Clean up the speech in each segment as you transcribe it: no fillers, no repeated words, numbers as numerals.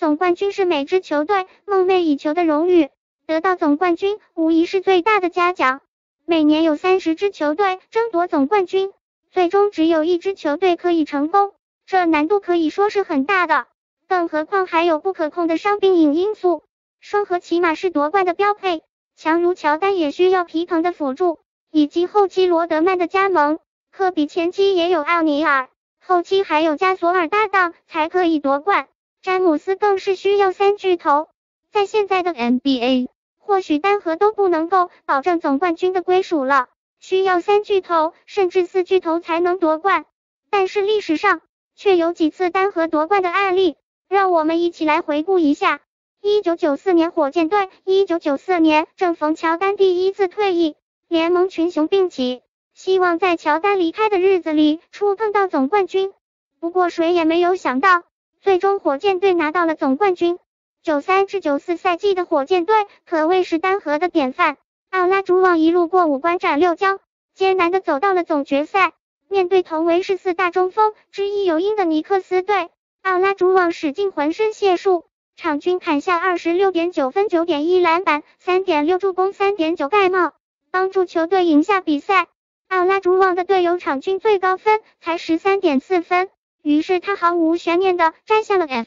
总冠军是每支球队梦寐以求的荣誉，得到总冠军无疑是最大的嘉奖。每年有30支球队争夺总冠军，最终只有1支球队可以成功，这难度可以说是很大的，更何况还有不可控的伤病因素。双核起码是夺冠的标配，强如乔丹也需要皮蓬的辅助，以及后期罗德曼的加盟。科比前期也有奥尼尔，后期还有加索尔搭档才可以夺冠。詹姆斯更是需要3巨头，在现在的 NBA， 或许单核都不能够保证总冠军的归属了，需要3巨头甚至4巨头才能夺冠。但是历史上却有几次单核夺冠的案例，让我们一起来回顾一下。1994年火箭队，1994年正逢乔丹第1次退役，联盟群雄并起，希望在乔丹离开的日子里触碰到总冠军。不过谁也没有想到，最终火箭队拿到了总冠军。93至94赛季的火箭队可谓是单核的典范，奥拉朱旺一路过5关斩6将，艰难的走到了总决赛。面对同为是4大中锋之一尤因的尼克斯队，奥拉朱旺使尽浑身解数，场均砍下 26.9 分、9.1篮板、3.6助攻、3.9盖帽，帮助球队赢下比赛。奥拉朱旺的队友场均最高分才 13.4 分，于是他毫无悬念地摘下了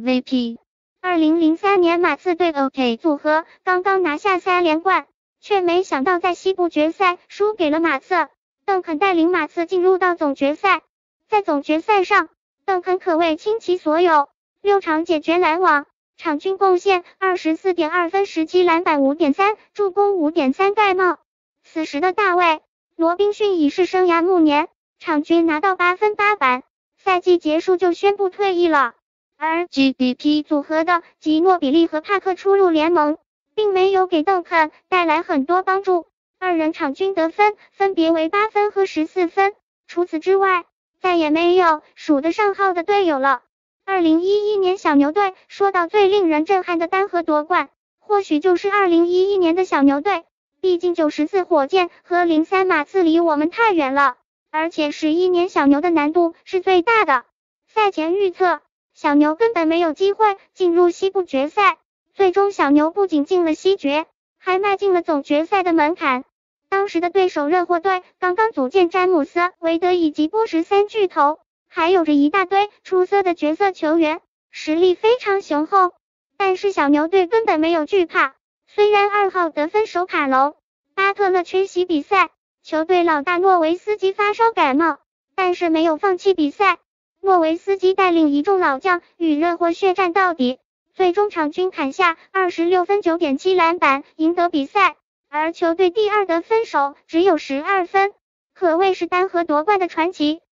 FMVP。2003年马刺队 OK 组合刚刚拿下3连冠，却没想到在西部决赛输给了马刺。邓肯带领马刺进入到总决赛，在总决赛上，邓肯可谓倾其所有，6场解决篮网，场均贡献 24.2 分、17篮板、5.3助攻、5.3盖帽。此时的大卫·罗宾逊已是生涯暮年，场均拿到8分8板，赛季结束就宣布退役了。而 GDP 组合的吉诺比利和帕克初入联盟，并没有给邓肯带来很多帮助，二人场均得分分别为8分和14分，除此之外，再也没有数得上号的队友了。2011年小牛队说到最令人震撼的单核夺冠，或许就是2011年的小牛队，毕竟94火箭和03马刺离我们太远了，而且11年小牛的难度是最大的。赛前预测，小牛根本没有机会进入西部决赛，最终小牛不仅进了西决，还迈进了总决赛的门槛。当时的对手热火队刚刚组建詹姆斯、韦德以及波什3巨头，还有着一大堆出色的角色球员，实力非常雄厚。但是小牛队根本没有惧怕，虽然2号得分手卡隆·巴特勒缺席比赛，球队老大诺维斯基发烧感冒，但是没有放弃比赛。诺维斯基带领一众老将与热火血战到底，最终场均砍下26分、9.7篮板，赢得比赛。而球队第2得分手只有12分，可谓是单核夺冠的传奇。